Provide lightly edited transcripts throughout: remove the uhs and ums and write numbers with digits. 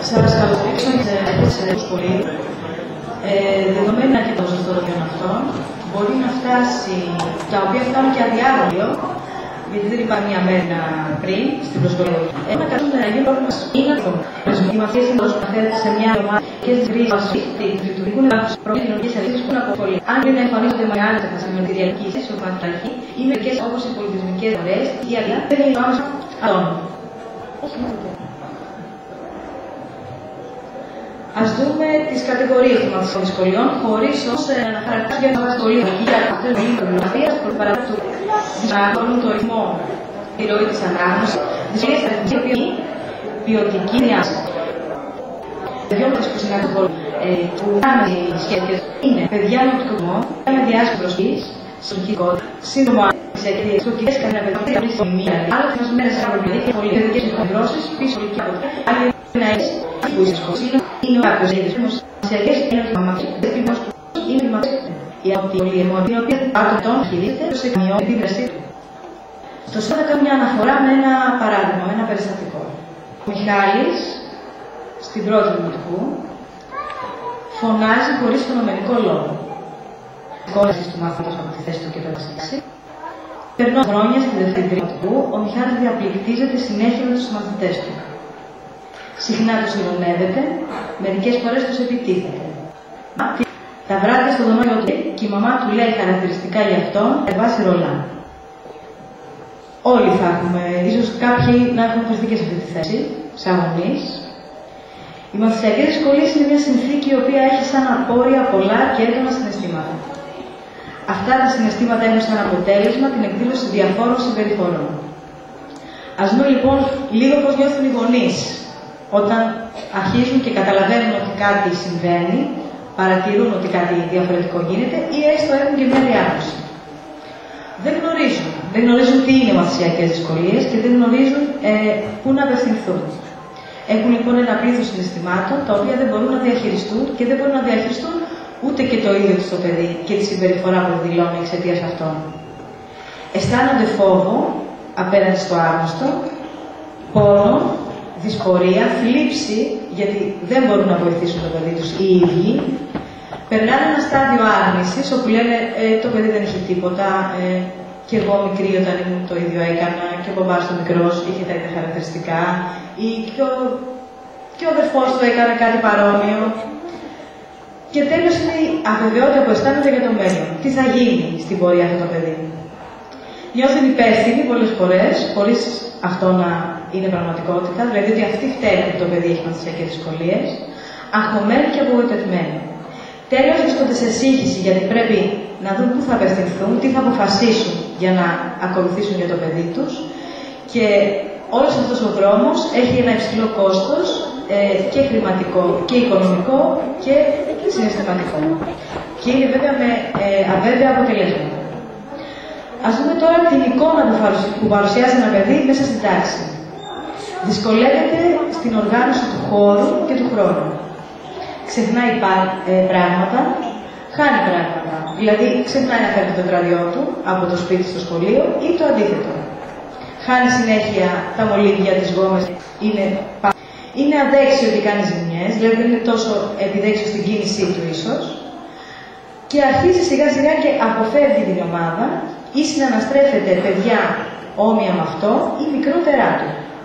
Σας καλωσορίζω σε πολύ. Δεδομένα και το ποσοστό των αυτών μπορεί να φτάσει, τα οποία φτάνουν και αδιάβολο, γιατί δεν υπάρχει μια μέρα πριν στην προσκολία. Ένα καλό νεραγείο πρόβλημα είναι αυτό. Οι μαθητές είναι όσο παθαίνετε σε μια ομάδα και στις γρήγορες του λειτουργούν προβληματικές αλήθειες που είναι από πολύ. Αν δεν εμφανίζονται με άλλες με τη διαλογική θέση, ο μαθηταρχή ή μερικές όπως οι πολιτισμικές ωραίες ή άλλα, δεν είναι πάνω σε αυτόν. Ας δούμε τις κατηγορίες των μαθητικών δυσκολιών, χωρίς ως να χαρακτηρίζει για τα σχολεία. Εκεί για αυτό το λίγο βιβλιογραφίας, παρά του δυσαναγώνουν το ρυθμό, τη ροή της ανάγνωσης, δυσκολίες αριθμής, η οποία είναι ποιοτική διάσταση. Δυο που συναντούν που κάνουν οι σχέδες είναι παιδιά με οπτικομό, με διάσταση προσφύγης, συλλογικότητα, σύντομα σε εκδίες, τουρκικές καναπεδίες, μία, άλλες μέρες από την παιδεία, πολιτικές εκδηλώσεις, πίσω ολική αποτέλεσμα, άλλη να έχει που είσαι σκοσίλα, είναι ο κάποιος είδες, σε αρχές είναι ο μαθητής, δεν πει πως είναι η μαθητή. Η απολυεμόνη, η οποία από τον χειρίζεται, σε καμιώνει την δραστή του. Στο σώμα θα κάνω μια αναφορά με ένα παράδειγμα, με ένα περιστατικό. Ο Μιχάλης, στην πρώτη δημοτικού, φωνάζει χωρίς φαινομενικό λόγο. Κόλληση του μάθηματος από τη θέση του και το εξήγηση. Περνώ χρόνια στη δεύτερη δημοτικού, ο Μιχάλης διαπληκτίζεται συνέχεια με τους μαθητές του. Συχνά τους ειρωνεύεται, μερικές φορές τους επιτίθεται. Τα βράδια στο δωμάτιο του και η μαμά του λέει χαρακτηριστικά για αυτόν, βάσει ρολά. Όλοι θα έχουμε, ίσως κάποιοι να έχουν βρεθεί και σε αυτή τη θέση, σαν γονείς. Οι μαθησιακές δυσκολίες είναι μια συνθήκη η οποία έχει σαν απόρρια πολλά και έντονα συναισθήματα. Αυτά τα συναισθήματα έχουν σαν αποτέλεσμα την εκδήλωση διαφόρων συμπεριφορών. Ας δούμε λοιπόν λίγο πώς νιώθουν οι γονείς όταν αρχίζουν και καταλαβαίνουν ότι κάτι συμβαίνει, παρατηρούν ότι κάτι διαφορετικό γίνεται ή έστω έχουν και μια διάγνωση. Δεν γνωρίζουν τι είναι μαθησιακές δυσκολίες και δεν γνωρίζουν πού να απευθυνθούν. Έχουν λοιπόν ένα πλήθος συναισθημάτων τα οποία δεν μπορούν να διαχειριστούν και δεν μπορούν να διαχειριστούν ούτε και το ίδιο του το παιδί και τη συμπεριφορά που δηλώνει εξαιτίας αυτών. Αισθάνονται φόβο απέναντι στο άγνωστο, πόνο, δυσπορία, θλίψη, γιατί δεν μπορούν να βοηθήσουν το παιδί τους οι ίδιοι. Περνάνε ένα στάδιο άρνησης, όπου λένε το παιδί δεν έχει τίποτα, και εγώ μικρή όταν ήμουν το ίδιο έκανα, και ο μπαμπάς του μικρός είχε τα ίδια χαρακτηριστικά, ή και ο αδερφός του έκανε κάτι παρόμοιο. Και τέλος είναι η αβεβαιότητα που αισθάνεται για το μέλλον. Τι θα γίνει στην πορεία αυτό το παιδί. Νιώθουν υπεύθυνοι πολλές φορές, χωρίς αυτό να είναι πραγματικότητα, δηλαδή ότι αυτοί φταίνουν που το παιδί έχει μαθησιακές δυσκολίες, αγχωμένοι και απογοητευμένοι. Τέλος, βρίσκονται σε σύγχυση γιατί πρέπει να δουν πού θα απευθυνθούν, τι θα αποφασίσουν για να ακολουθήσουν για το παιδί τους και όλος αυτός ο δρόμος έχει ένα υψηλό κόστος και χρηματικό και οικονομικό και συναισθηματικό. Και είναι βέβαια με αβέβαια αποτελέσματα. Ας δούμε τώρα την εικόνα που παρουσιάζει ένα παιδί μέσα στην τάξη. Δυσκολεύεται στην οργάνωση του χώρου και του χρόνου. Ξεχνάει πράγματα, χάνει πράγματα. Δηλαδή, ξεχνάει να φέρει το τετράδιό του από το σπίτι στο σχολείο ή το αντίθετο. Χάνει συνέχεια τα μολύβια, τις γόμες, είναι αδέξιο ότι κάνει ζημιές, δηλαδή δεν είναι τόσο επιδέξιο στην κίνησή του ίσως. Και αρχίζει σιγά σιγά και αποφεύγει την ομάδα ή συναναστρέφεται παιδιά όμοια με αυτό ή μικρότερά του.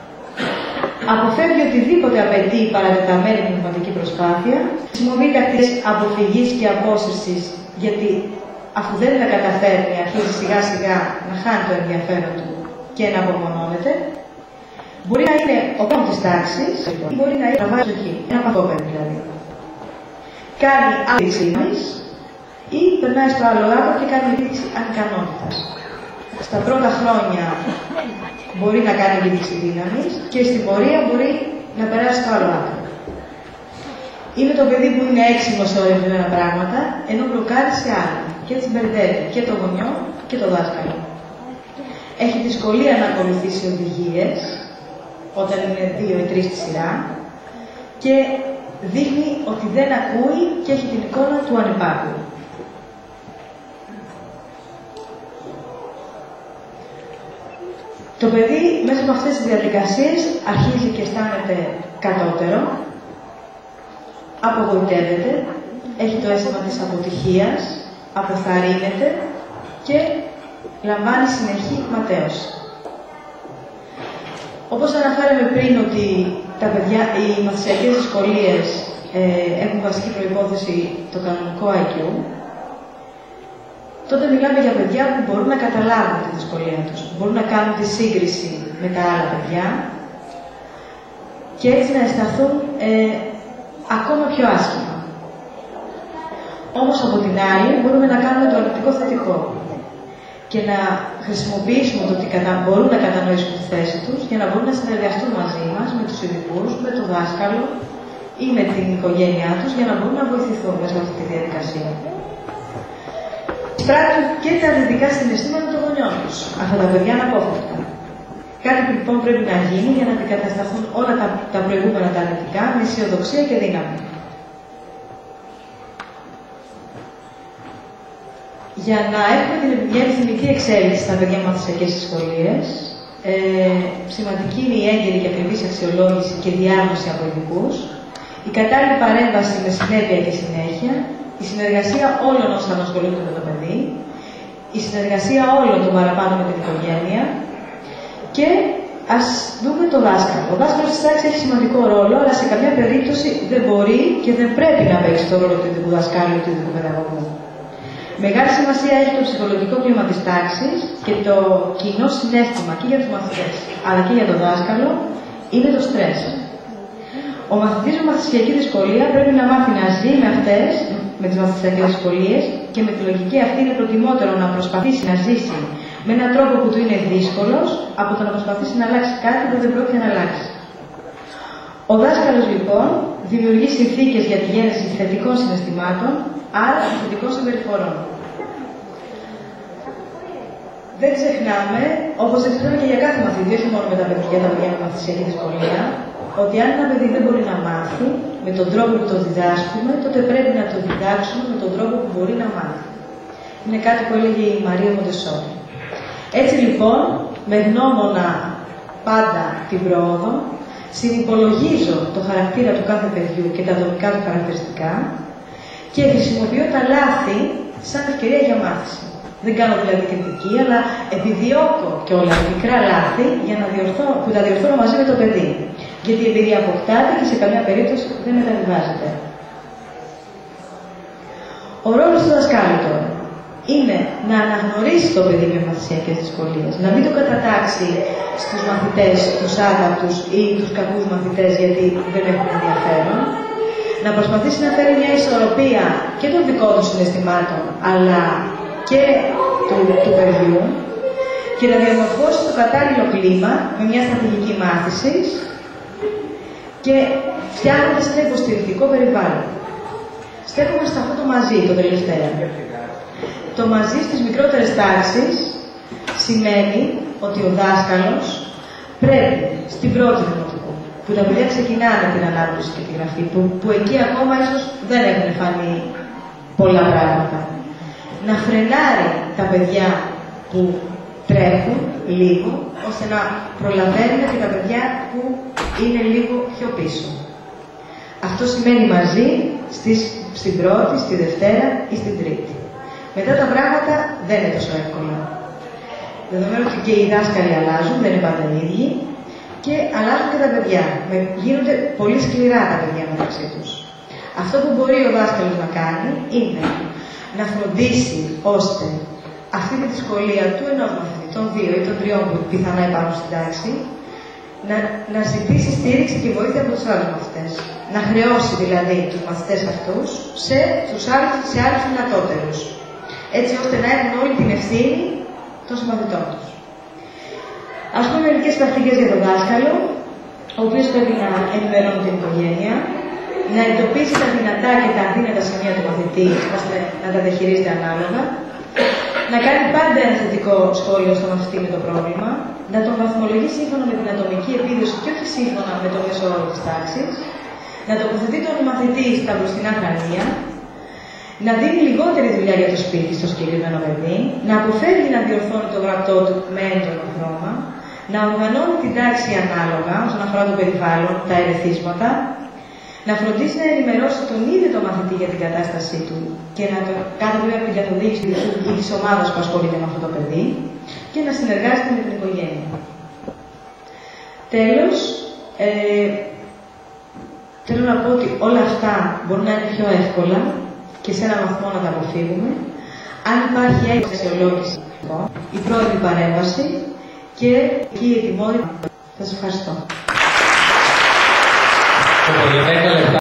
Αποφεύγει οτιδήποτε απαιτεί παρατεταμένη πνευματική προσπάθεια, χρησιμοποιεί τακτικές αποφυγής και απόσυρσης, γιατί αφού δεν τα καταφέρνει, αρχίζει σιγά σιγά να χάνει το ενδιαφέρον του και να απομονώνεται. Μπορεί να είναι ο πόνο της τάξης, ή μπορεί να είναι να βάζει εκεί, ένα παθόπεδο δηλαδή. Κάνει άδειξη ή περνάει στο άλλο άκρο και κάνει επίδειξη ανικανότητας. Στα πρώτα χρόνια μπορεί να κάνει επίδειξη δύναμης και στην πορεία μπορεί να περάσει στο άλλο άκρο. Είναι το παιδί που είναι έξιμο σε ορισμένα πράγματα, ενώ μπλοκάρει σε άλλα και έτσι μπερδεύει και το γονιό και το δάσκαλο. Έχει δυσκολία να ακολουθήσει οδηγίες όταν είναι 2 ή 3 στη σειρά και δείχνει ότι δεν ακούει και έχει την εικόνα του ανυπάκου. Το παιδί μέσα από αυτές τις διαδικασίες αρχίζει και αισθάνεται κατώτερο, απογοητεύεται, έχει το αίσθημα της αποτυχίας, αποθαρρύνεται και λαμβάνει συνεχή ματέωση. Όπως αναφέραμε πριν ότι οι μαθησιακές δυσκολίες έχουν βασική προϋπόθεση το κανονικό IQ, τότε μιλάμε για παιδιά που μπορούν να καταλάβουν τη δυσκολία τους, μπορούν να κάνουν τη σύγκριση με τα άλλα παιδιά και έτσι να αισθανθούν ακόμα πιο άσχημα. Όμως από την άλλη μπορούμε να κάνουμε το αρνητικό θετικό και να χρησιμοποιήσουμε το ότι μπορούν να κατανοήσουν τη θέση τους για να μπορούν να συνεργαστούν μαζί μας, με τους ειδικούς, με τον δάσκαλο ή με την οικογένειά τους για να μπορούν να βοηθηθούν μέσα από αυτή τη διαδικασία. Πράττουν και τα αρνητικά συναισθήματα των γονιών τους. Αυτά τα παιδιά αναπόφευκτα. Κάτι που λοιπόν πρέπει να γίνει για να αντικατασταθούν όλα τα προηγούμενα τα αρνητικά με αισιοδοξία και δύναμη. Για να έχουμε μια επιθυμητή εξέλιξη στα παιδιά με μαθησιακές δυσκολίες, σημαντική είναι η έγκαιρη και ακριβής αξιολόγηση και διάγνωση από ειδικούς, η κατάλληλη παρέμβαση με συνέπεια και συνέχεια, η συνεργασία όλων όσων ασχολούνται με το παιδί, η συνεργασία όλων των παραπάνω με την οικογένεια και ας δούμε το δάσκαλο. Ο δάσκαλος της τάξης έχει σημαντικό ρόλο, αλλά σε καμιά περίπτωση δεν μπορεί και δεν πρέπει να παίξει το ρόλο του ειδικού δασκάλου ή του ειδικού παιδαγωγού. Μεγάλη σημασία έχει το ψυχολογικό κλίμα της τάξης και το κοινό συναίσθημα και για τους μαθητές, αλλά και για τον δάσκαλο, είναι το στρες. Ο μαθητής με μαθησιακή δυσκολία πρέπει να μάθει να ζει με αυτές, με τις μαθησιακές δυσκολίες και με τη λογική αυτή είναι προτιμότερο να προσπαθήσει να ζήσει με έναν τρόπο που του είναι δύσκολος, από το να προσπαθήσει να αλλάξει κάτι που δεν πρόκειται να αλλάξει. Ο δάσκαλος λοιπόν δημιουργεί συνθήκες για τη γέννηση θετικών συναισθημάτων, άρα θετικών συμπεριφορών. Δεν ξεχνάμε, όπως δεν ξεχνάμε και για κάθε μαθητή, όχι μόνο με τα παιδιά με μαθησιακή δυσκολία, ότι αν ένα παιδί δεν μπορεί να μάθει με τον τρόπο που το διδάσκουμε, τότε πρέπει να το διδάξουμε με τον τρόπο που μπορεί να μάθει. Είναι κάτι που έλεγε η Μαρία Μοντεσόρη. Έτσι λοιπόν, με γνώμονα πάντα την πρόοδο, συνυπολογίζω το χαρακτήρα του κάθε παιδιού και τα δομικά του χαρακτηριστικά και χρησιμοποιώ τα λάθη σαν ευκαιρία για μάθηση. Δεν κάνω δηλαδή κριτική, αλλά επιδιώκω και όλα μικρά λάθη για να που τα διορθώνω μαζί με το παιδί. Γιατί η εμπειρία αποκτάται και σε καμιά περίπτωση δεν μεταβιβάζεται. Ο ρόλος του δασκάλου τώρα είναι να αναγνωρίσει το παιδί με μαθησιακές δυσκολίες, να μην το κατατάξει στους μαθητές, τους άδαπτους ή τους κακούς μαθητές γιατί δεν έχουν ενδιαφέρον, να προσπαθήσει να φέρει μια ισορροπία και των δικών του συναισθημάτων, αλλά και του παιδιού και να διαμορφώσει το κατάλληλο κλίμα με μια στρατηγική μάθησης και φτιάχνοντας ένα υποστηρικτικό περιβάλλον. Στέκομαι σε αυτό το μαζί, το τελευταίο. Το μαζί στις μικρότερες τάξεις σημαίνει ότι ο δάσκαλος πρέπει στην πρώτη δημοτικού, που τα παιδιά ξεκινάνε την ανάπτυξη και τη γραφή, που εκεί ακόμα ίσως δεν έχουν φανεί πολλά πράγματα, να φρενάρει τα παιδιά που τρέχουν λίγο, ώστε να προλαβαίνουν και τα παιδιά που είναι λίγο πιο πίσω. Αυτό σημαίνει μαζί στην πρώτη, στη Δευτέρα ή στην Τρίτη. Μετά τα πράγματα δεν είναι τόσο εύκολα. Δεδομένου ότι και οι δάσκαλοι αλλάζουν, δεν είναι πάντα οι ίδιοι, και αλλάζουν και τα παιδιά. Γίνονται πολύ σκληρά τα παιδιά μεταξύ τους. Αυτό που μπορεί ο δάσκαλος να κάνει είναι να φροντίσει ώστε αυτή τη δυσκολία του ενός μαθητή, των 2 ή των 3 που πιθανά υπάρχουν στην τάξη, να ζητήσει στήριξη και βοήθεια από τους άλλους μαθητές. Να χρεώσει δηλαδή τους μαθητές αυτούς σε άλλους δυνατότερους. Έτσι ώστε να έχουν όλη την ευθύνη των συμμαθητών τους. Ας πούμε μερικές πρακτικές για τον δάσκαλο, ο οποίος πρέπει να ενημερώνει την οικογένεια, να εντοπίσει τα δυνατά και τα αδύνατα σημεία του μαθητή, ώστε να τα διαχειρίζεται ανάλογα, να κάνει πάντα ένα θετικό σχόλιο στον μαθητή με το πρόβλημα, να τον βαθμολογεί σύμφωνα με την ατομική επίδοση και όχι σύμφωνα με το μέσο όρο της τάξης, να τοποθετεί τον μαθητή στα μπροστινά χρανία, να δίνει λιγότερη δουλειά για το σπίτι στο συγκεκριμένο παιδί, να αποφεύγει να διορθώνει το γραπτό του με έντονο χρώμα, να οργανώνει την τάξη ανάλογα όσον αφορά το περιβάλλον, τα ερεθίσματα, Να φροντίσει να ενημερώσει τον ίδιο τον μαθητή για την κατάστασή του και να το κάνει βέβαια από την καθοδήγηση ή της ομάδας που ασχολείται με αυτό το παιδί και να συνεργάζεται με την οικογένεια. Τέλος, θέλω να πω ότι όλα αυτά μπορούν να είναι πιο εύκολα και σε έναν βαθμό να τα αποφύγουμε αν υπάρχει έγκριση αξιολόγηση, η πρώτη παρέμβαση και η ετοιμότητα. Σας ευχαριστώ.